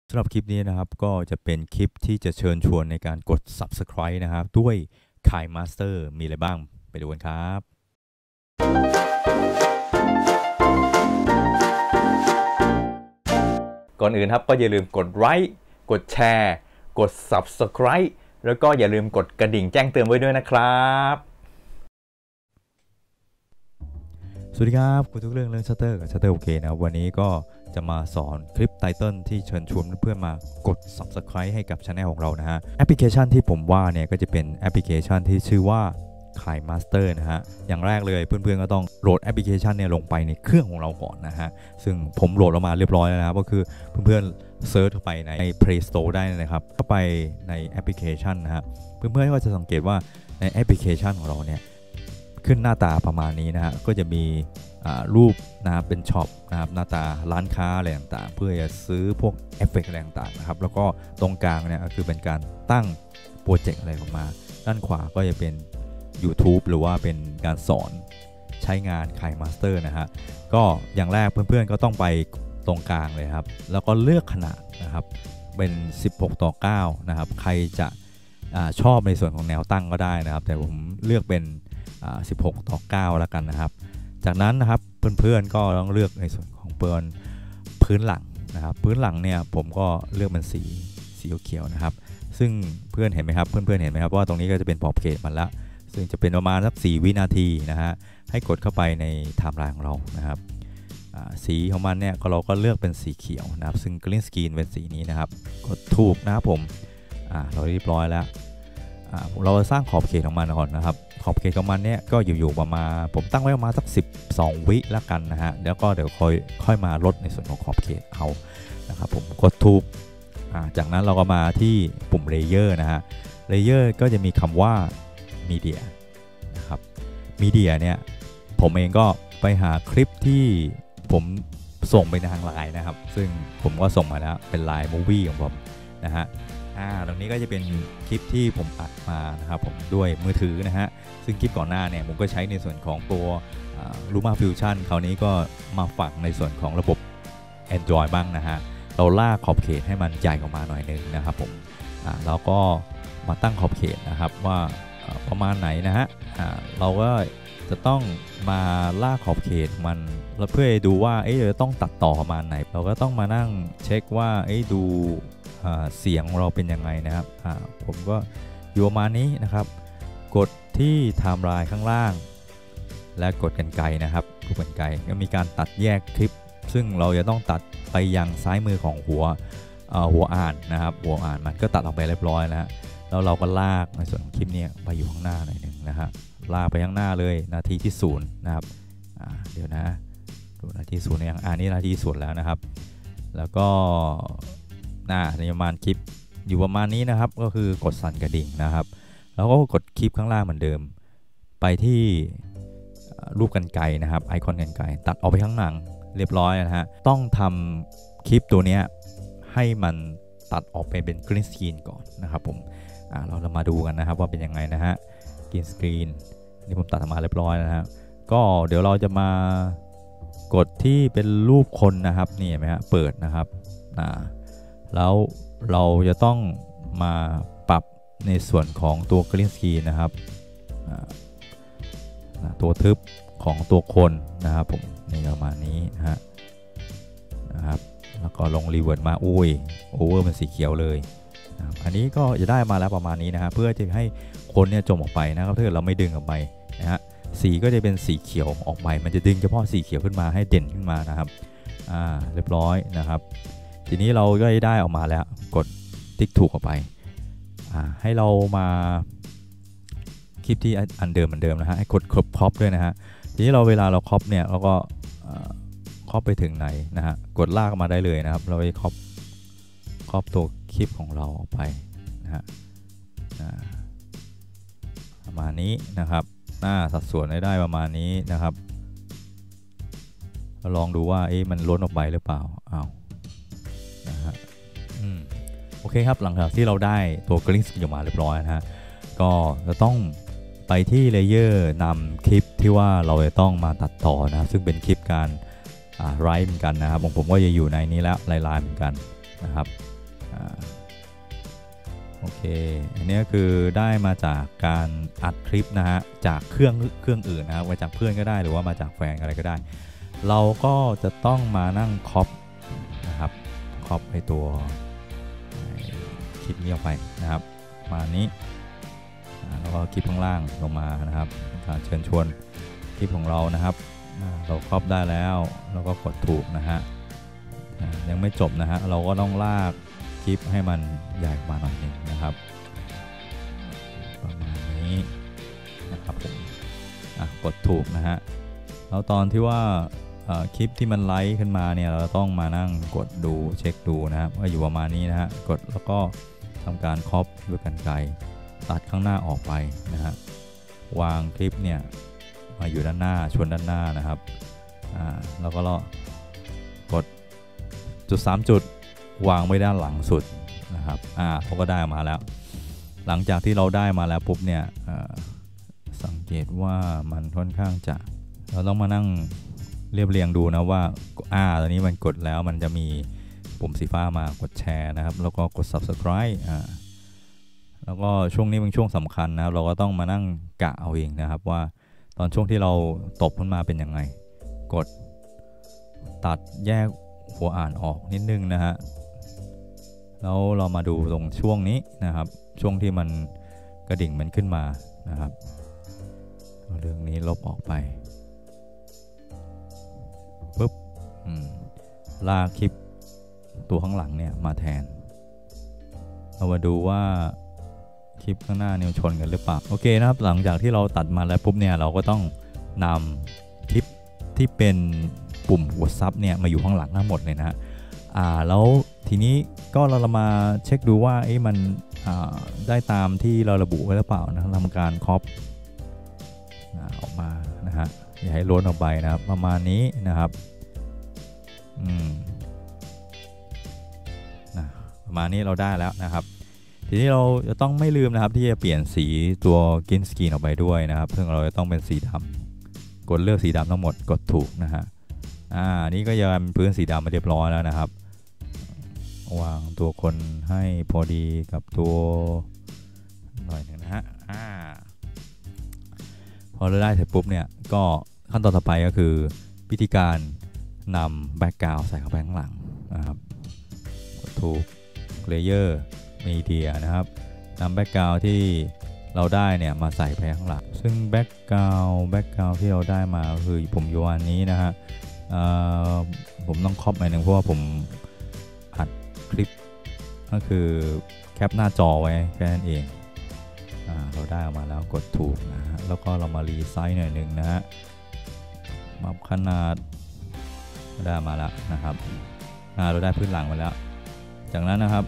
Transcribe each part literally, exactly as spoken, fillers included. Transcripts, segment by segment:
สำหรับคลิปนี้นะครับก็จะเป็นคลิปที่จะเชิญชวนในการกด ซับสไครบ์ นะครับด้วย KineMaster มีอะไรบ้างไปดูกันครับก่อนอื่นครับก็อย่าลืมกดไลค์กดแชร์กด ซับสไครบ์ แล้วก็อย่าลืมกดกระดิ่งแจ้งเตือนไว้ด้วยนะครับสวัสดีครับคุยทุกเรื่องเรื่องชัตเตอร์กับชัตเตอร์โอเคนะวันนี้ก็จะมาสอนคลิปไตเติลที่เชิญชวนเพื่อนๆมากด ซับสไครบ์ ให้กับช anel ของเรานะฮะแอปพลิเคชันที่ผมว่าเนี่ยก็จะเป็นแอปพลิเคชันที่ชื่อว่า KineMaster นะฮะอย่างแรกเลยเพื่อนๆก็ต้องโหลดแอปพลิเคชันเนี่ยลงไปในเครื่องของเราก่อนนะฮะซึ่งผมโหลดออกมาเรียบร้อยแล้วนะครับก็คือเพื่อนๆเซิร์ชเข้าไปใน Play Store ได้นะครับเข้าไปในแอปพลิเคชันนะฮะเพื่อนๆก็จะสังเกตว่าในแอปพลิเคชันของเราเนี่ยขึ้นหน้าตาประมาณนี้นะฮะก็จะมีรูปนะครับเป็นช็อปนะครับหน้าตาร้านค้าอะไรต่างๆเพื่อจะซื้อพวกเอฟเฟกต์อะไรต่างๆนะครับแล้วก็ตรงกลางเนี่ยก็คือเป็นการตั้งโปรเจกต์อะไรออกมาด้านขวาก็จะเป็น YouTube หรือว่าเป็นการสอนใช้งาน KineMaster นะฮะก็อย่างแรกเพื่อนๆก็ต้องไปตรงกลางเลยครับแล้วก็เลือกขนาดนะครับเป็นสิบหกต่อเก้านะครับใครจะอชอบในส่วนของแนวตั้งก็ได้นะครับแต่ผมเลือกเป็นสิบหกต่อเก้าแล้วกันนะครับจากนั้นนะครับเพื่อนๆก็ต้องเลือกในส่วนของเปืนพื้นหลังนะครับพื้นหลังเนี่ยผมก็เลือกเป็นสีสีเขียวนะครับซึ่งเพื่อนเห็นไหมครับเพื่อนๆเห็นไหมครับว่าตรงนี้ก็จะเป็นขอบเขตมันแล้วซึ่งจะเป็นประมาณสักสี่วินาทีนะฮะให้กดเข้าไปในไทม์ไลน์ของเรานะครับสีของมันเนี่ยก็เราก็เลือกเป็นสีเขียวนะครับซึ่ง Green Screen เป็นสีนี้นะครับกดถูกนะครับผมเราเรียบร้อยแล้วเราจะสร้างขอบเขตของมันก่อนนะครับขอบเขตของมันเนี่ยก็อยู่ๆประมาณผมตั้งไว้ประมาณสักสิบสองวิแล้วกันนะฮะแล้วก็เดี๋ยวค่อยค่อยมาลดในส่วนของขอบเขตเอานะครับผมกดถูกจากนั้นเราก็มาที่ปุ่มเลเยอร์นะฮะเลเยอร์ก็จะมีคำว่ามีเดียนะครับมีเดียเนี่ยผมเองก็ไปหาคลิปที่ผมส่งไปทางไลน์นะครับซึ่งผมก็ส่งมาแล้วเป็นไลน์มูฟวี่ของผมนะฮะอ่าตรงนี้ก็จะเป็นคลิปที่ผมอัดมานะครับผมด้วยมือถือนะฮะซึ่งคลิปก่อนหน้าเนี่ยผมก็ใช้ในส่วนของตัว Luma Fusion คราวนี้ก็มาฝังในส่วนของระบบ Android บ้างนะฮะเราลากขอบเขตให้มันใหญ่ออกมาหน่อยนึงนะครับผมอ่าแล้วก็มาตั้งขอบเขตนะครับว่าประมาณไหนนะฮะอ่าเราก็จะต้องมาลากขอบเขตมันเพื่อดูว่าเอ๊ะเราต้องตัดต่อประมาณไหนเราก็ต้องมานั่งเช็คว่าเอ๊ะดูเสียงของเราเป็นยังไงนะครับผมก็อยู่ประมาณนี้นะครับกดที่ไทม์ไลน์ข้างล่างและกดกรรไกรนะครับกดกรรไกรก็มีการตัดแยกคลิปซึ่งเราจะต้องตัดไปยังซ้ายมือของหัวหัวอ่านนะครับหัวอ่านมันก็ตัดออกไปเรียบร้อยแล้วแล้วเราก็ลากในส่วนของคลิปนี้ไปอยู่ข้างหน้าหน่อยหนึ่งนะฮะลากไปข้างหน้าเลยนาทีที่ศูนย์นะครับเดี๋ยวนะดูนาทีศูนย์อย่างอันนี้นาทีศูนย์แล้วนะครับแล้วก็หน้าในประมาณคลิปอยู่ประมาณนี้นะครับก็คือกดสั่นกระดิ่งนะครับแล้วก็กดคลิปข้างล่างเหมือนเดิมไปที่รูปกรรไกรนะครับไอคอนกรรไกรตัดออกไปข้างหลังเรียบร้อยนะฮะต้องทำคลิปตัวนี้ให้มันตัดออกไปเป็นกรีนสกรีนก่อนนะครับผมเราจะมาดูกันนะครับว่าเป็นยังไงนะฮะกรีนสกรีนนี่ผมตัดออกมาเรียบร้อยนะฮะก็เดี๋ยวเราจะมากดที่เป็นรูปคนนะครับนี่เห็นไหมฮะเปิดนะครับอ่าแล้วเราจะต้องมาปรับในส่วนของตัว Green Screen นะครับตัวทึบของตัวคนนะครับผมนี่ประมาณนี้นะฮะนะครับแล้วก็ลงรีเวิร์สมาอุ้ยโอเวอร์เป็นสีเขียวเลยนะครับอันนี้ก็จะได้มาแล้วประมาณนี้นะฮะเพื่อจะให้คนเนี่ยจมออกไปนะครับถ้าเกิดเราไม่ดึงออกไปนะฮะสีก็จะเป็นสีเขียวออกไปมันจะดึงเฉพาะสีเขียวขึ้นมาให้เด่นขึ้นมานะครับอ่าเรียบร้อยนะครับทีนี้เราก็ได้ออกมาแล้วกดติ๊กถูกออกไปให้เรามาคลิปที่อันเดิมเหมือนเดิมนะฮะให้กดครบครอบด้วยนะฮะทีนี้เราเวลาเราครอบเนี่ยเราก็ครอบไปถึงไหนนะฮะกดลากมาได้เลยนะครับเราไปครอบครอบตัวคลิปของเราออกไปนะฮะประมาณนี้นะครับหน้าสัดส่วนได้ประมาณนี้นะครับลองดูว่าเอ๊ะมันล้นออกไปหรือเปล่าอ้าวนะฮะอืมโอเคครับหลังจากที่เราได้ตัว Green Screen ออกมาเรียบร้อยนะฮะก็จะต้องไปที่เลเยอร์นำคลิปที่ว่าเราจะต้องมาตัดต่อนะซึ่งเป็นคลิปการไรท์เหมือนกันนะครับผมผมก็จะอยู่ในนี้แล้วไลน์เหมือนกันนะครับเคอันนี้คือได้มาจากการอัดคลิปนะฮะจากเครื่องเครื่องอื่นนะครับมาจากเพื่อนก็ได้หรือว่ามาจากแฟนอะไรก็ได้เราก็จะต้องมานั่งคอปนะครับคอปไอตัวคลิปนี้ออกไปนะครับมานี้แล้วก็คลิปข้างล่างลงมานะครับการเชิญชวนคลิปของเรานะครับเราครอบได้แล้วเราก็กดถูกนะฮะยังไม่จบนะฮะเราก็ต้องลากคลิปให้มันใหญ่มาหน่อยนึงนะครับประมาณนี้นะครับผมกดถูกนะฮะแล้วตอนที่ว่าคลิปที่มันไลค์ขึ้นมาเนี่ยเราต้องมานั่งกดดูเช็คดูนะครับว่าอยู่ประมาณนี้นะฮะกดแล้วก็ทำการครอปด้วยกรรไกรตัดข้างหน้าออกไปนะฮะวางคลิปเนี่ยมาอยู่ด้านหน้าชนด้านหน้านะครับอ่าแล้วก็กดจุดสามจุดวางไว้ด้านหลังสุดนะครับอ่าเขาก็ได้มาแล้วหลังจากที่เราได้มาแล้วปุ๊บเนี่ยสังเกตว่ามันค่อนข้างจะเราต้องมานั่งเรียบเรียงดูนะว่าอ่าตอนนี้มันกดแล้วมันจะมีปุ่มสีฟ้ามากดแชร์นะครับแล้วก็กด subscribe อ่าแล้วก็ช่วงนี้เป็นช่วงสำคัญนะครับเราก็ต้องมานั่งกะเอาเองนะครับว่าตอนช่วงที่เราตบขึ้นมาเป็นยังไงกดตัดแยกหัวอ่านออกนิดนึงนะฮะแล้วเรามาดูตรงช่วงนี้นะครับช่วงที่มันกระดิ่งมันขึ้นมานะครับเรื่องนี้ลบออกไปปุ๊บลากคลิปตัวข้างหลังเนี่ยมาแทนเรามาดูว่าคลิปข้างหน้าเนี่ยชนกันหรือเปล่าโอเคนะครับหลังจากที่เราตัดมาแล้วปุ๊บเนี่ยเราก็ต้องนำคลิปที่เป็นปุ่มกดซับเนี่ยมาอยู่ข้างหลังทั้งหมดเลยนะฮะอ่าแล้วทีนี้ก็เรามาเช็คดูว่าเอ๊ะมันอ่าได้ตามที่เราระบุไว้หรือเปล่านะทำการครอปออกมานะฮะอย่าให้ล้นออกไปนะครับประมาณนี้นะครับอืมนะประมาณนี้เราได้แล้วนะครับทีนี้เราจะต้องไม่ลืมนะครับที่จะเปลี่ยนสีตัวกินสกรีนออกไปด้วยนะครับซึ่งเราจะต้องเป็นสีดำกดเลือกสีดำทั้งหมดกดถูกนะฮะอ่านี่ก็จะเป็นพื้นสีดำมาเรียบร้อยแล้วนะครับวางตัวคนให้พอดีกับตัวหน่อยหนึ่งนะฮะอ่าพอเราได้เสร็จปุ๊บเนี่ยก็ขั้นตอนต่อไปก็คือวิธีการนำแบ็กกราวด์ใส่เข้าไปข้างหลังนะครับกดถูกเลเยอร์มีเดียนะครับนำแบ็กกราวด์ที่เราได้เนี่ยมาใส่ไปข้างหลังซึ่งแบ็กกราวด์แบ็กกราวด์ที่เราได้มาคือผมอยู่อันนี้นะฮะผมต้องครอปหน่อยนึงเพราะว่าผมอัดคลิปก็คือแคปหน้าจอไว้แค่นั้นเองเราได้ออกมาแล้วกดถูกนะฮะแล้วก็เรามารีไซส์หน่อยนึงนะฮะมาขนาดได้มาแล้วนะครับเราได้พื้นหลังมาแล้วจากนั้นนะครับ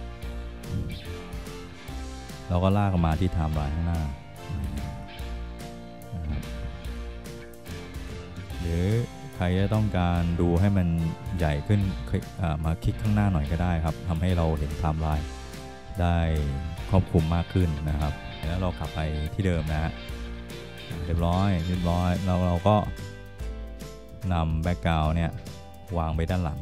เราก็ลากมาที่ไทม์ไลน์ข้างหน้าหรือใครจะต้องการดูให้มันใหญ่ขึ้นมาคลิกข้างหน้าหน่อยก็ได้ครับทำให้เราเห็นไทม์ไลน์ได้ครอบคลุมมากขึ้นนะครับแล้วเรากลับไปที่เดิมนะฮะเรียบร้อยเรียบร้อยเราเราก็นำแบ็กกราวด์เนี่ยวางไปด้านหลัง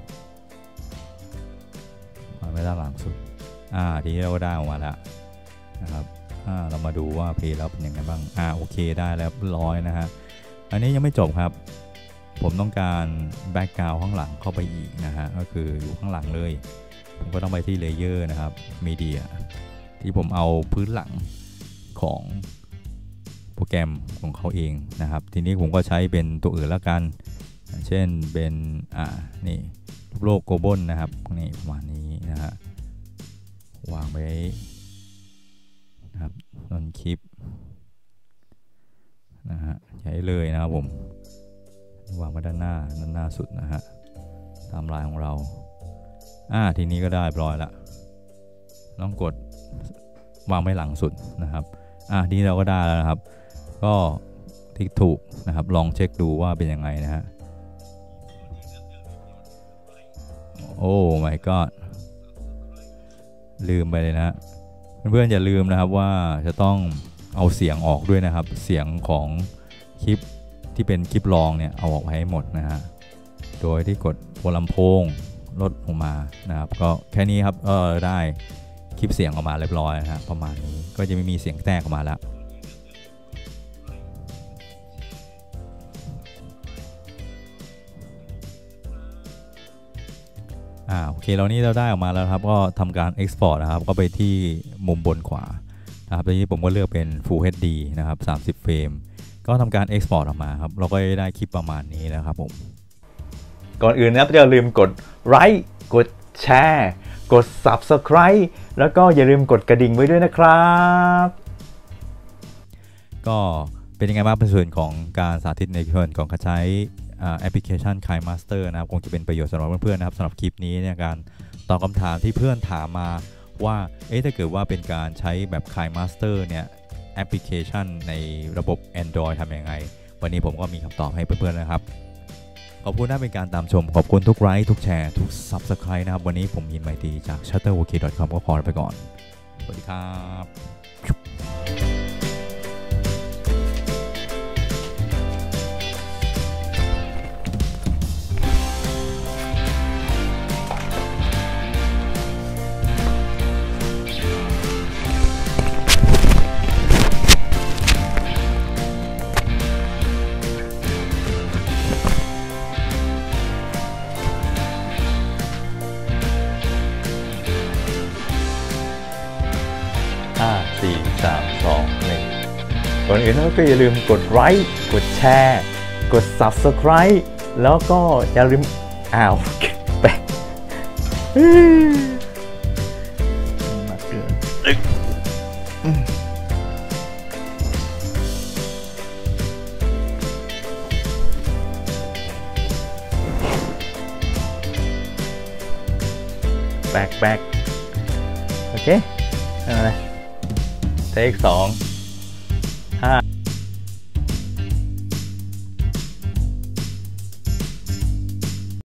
วางไปด้านหลังสุดอ่าทีนี้เราก็ได้ออกมาแล้วนะครับอ่าเรามาดูว่าเพลย์แล้วเป็นยังไงบ้างอ่าโอเคได้แล้วเรียบร้อยนะฮะอันนี้ยังไม่จบครับผมต้องการแบ็กกราวด์ข้างหลังเข้าไปอีกนะฮะก็คืออยู่ข้างหลังเลยผมก็ต้องไปที่เลเยอร์นะครับมีเดียที่ผมเอาพื้นหลังของโปรแกรมของเขาเองนะครับทีนี้ผมก็ใช้เป็นตัวอื่นแล้วกันเช่นเป็นอ่านี่โลโก้บนนะครับนี่ประมาณนี้นะฮะวางไว้นะครับนนคลิปนะฮะใช้เลยนะครับผมวางไว้ด้านหน้าด้านหน้าสุดนะฮะตามลายของเราอ่าทีนี้ก็ได้เรียบร้อยละต้องกดวางไว้หลังสุดนะครับอ่าทีนี้เราก็ได้แล้วนะครับก็ทิกถูกนะครับลองเช็คดูว่าเป็นยังไงนะฮะโอ้ my god ลืมไปเลยนะเพื่อนๆอย่าลืมนะครับว่าจะต้องเอาเสียงออกด้วยนะครับเสียงของคลิปที่เป็นคลิปรองเนี่ยเอาออกให้หมดนะฮะโดยที่กดตัวลำโพงลดลงมานะครับก็แค่นี้ครับก็ได้คลิปเสียงออกมาเรียบร้อยนะฮะประมาณนี้ก็จะไม่มีเสียงแทรกออกมาแล้วอ่าโอเคเรานี่เราได้ออกมาแล้วครับก็ทำการ Export นะครับก็ไปที่มุมบนขวานะครับทีนี้ผมก็เลือกเป็น Full เอช ดี นะครับสามสิบเฟรมก็ทำการ Export ออกมาครับเราก็ได้คลิปประมาณนี้นะครับผมก่อนอื่นนะครับอย่าลืมกดไลค์กดแชร์กด Subscribe แล้วก็อย่าลืมกดกระดิ่งไว้ด้วยนะครับก็เป็นยังไงบ้างเป็นส่วนของการสาธิตในส่วนของการใช้แอปพลิเคชัน KineMaster นะครับคงจะเป็นประโยชน์สำหรับเพื่อนๆนะครับสำหรับคลิปนี้ในการตอบคำถามที่เพื่อนถามมาว่าเอ๊ะถ้าเกิดว่าเป็นการใช้แบบ KineMaster เนี่ยแอปพลิเคชันในระบบ Android ทำยังไงวันนี้ผมก็มีคำตอบให้เพื่อนๆนะครับขอบคุณที่เป็นการตามชมขอบคุณทุกไลค์ทุกแชร์ทุก Subscribe นะครับวันนี้ผมยินไมตรีจาก ชัตเตอร์โอเค ดอท คอม ก็ขอลาไปก่อนสวัสดีครับห้า สี่ สาม สอง หนึ่งก่อนอื่นก็อย่าลืมกดไลค์กดแชร์กด Subscribe แล้วก็อย่าลืมอ้าวแปลกมาเกินแบกแบกโอเคอะไรเทคสองห้า